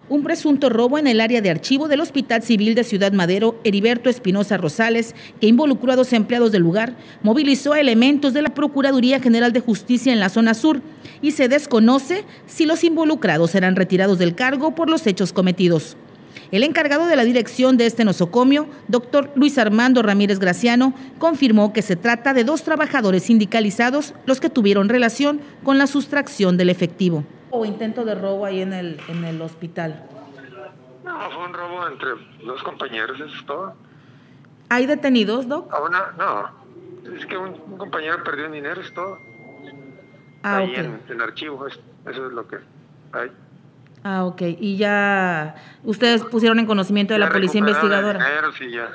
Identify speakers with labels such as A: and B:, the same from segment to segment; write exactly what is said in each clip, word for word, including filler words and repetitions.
A: Un presunto robo en el área de archivo del Hospital Civil de Ciudad Madero, Heriberto Espinosa Rosales, que involucró a dos empleados del lugar, movilizó a elementos de la Procuraduría General de Justicia en la zona sur y se desconoce si los involucrados serán retirados del cargo por los hechos cometidos. El encargado de la dirección de este nosocomio, doctor Luis Armando Ramírez Graciano, confirmó que se trata de dos trabajadores sindicalizados los que tuvieron relación con la sustracción del efectivo. ¿O intento de robo ahí en el, en el hospital?
B: No, fue un robo entre dos compañeros, eso es todo.
A: ¿Hay detenidos, Doc?
B: A una, no, es que un, un compañero perdió dinero, es todo.
A: Ah,
B: ahí
A: ok.
B: en, en archivo, es, eso es lo que hay.
A: Ah, ok. Y ya ustedes pusieron en conocimiento de la policía investigadora.
B: Dinero, sí, ya.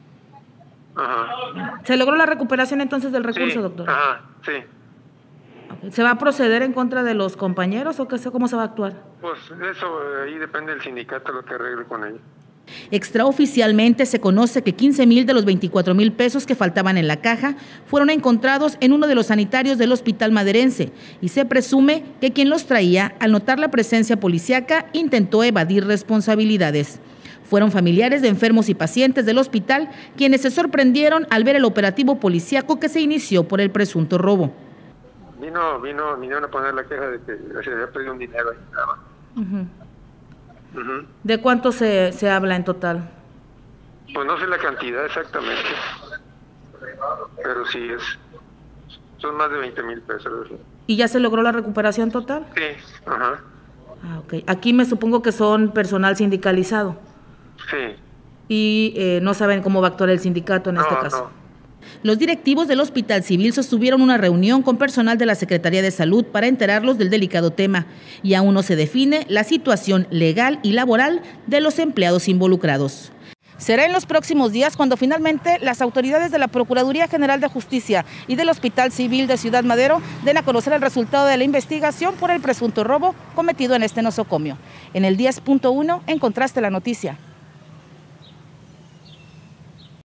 B: Ajá.
A: ¿Se logró la recuperación entonces del recurso,
B: sí,
A: doctor?
B: Ajá, sí.
A: ¿Se va a proceder en contra de los compañeros o qué, cómo se va a actuar?
B: Pues eso, ahí depende del sindicato lo que arregle con ellos.
A: Extraoficialmente se conoce que quince mil de los veinticuatro mil pesos que faltaban en la caja fueron encontrados en uno de los sanitarios del hospital maderense y se presume que quien los traía, al notar la presencia policíaca, intentó evadir responsabilidades. Fueron familiares de enfermos y pacientes del hospital quienes se sorprendieron al ver el operativo policíaco que se inició por el presunto robo.
B: Vino, vino, vinieron a poner la queja de que se había perdido un dinero ahí.
A: Uh-huh. Uh-huh. ¿De cuánto se, se habla en total?
B: Pues no sé la cantidad exactamente, pero sí es, son más de veinte mil pesos.
A: ¿Y ya se logró la recuperación total?
B: Sí, ajá.
A: Ah, ok. Aquí me supongo que son personal sindicalizado.
B: Sí.
A: Y eh, no saben cómo va a actuar el sindicato en
B: no,
A: este caso.
B: No.
A: Los directivos del Hospital Civil sostuvieron una reunión con personal de la Secretaría de Salud para enterarlos del delicado tema y aún no se define la situación legal y laboral de los empleados involucrados. Será en los próximos días cuando finalmente las autoridades de la Procuraduría General de Justicia y del Hospital Civil de Ciudad Madero den a conocer el resultado de la investigación por el presunto robo cometido en este nosocomio. En el diez punto uno encontraste la noticia.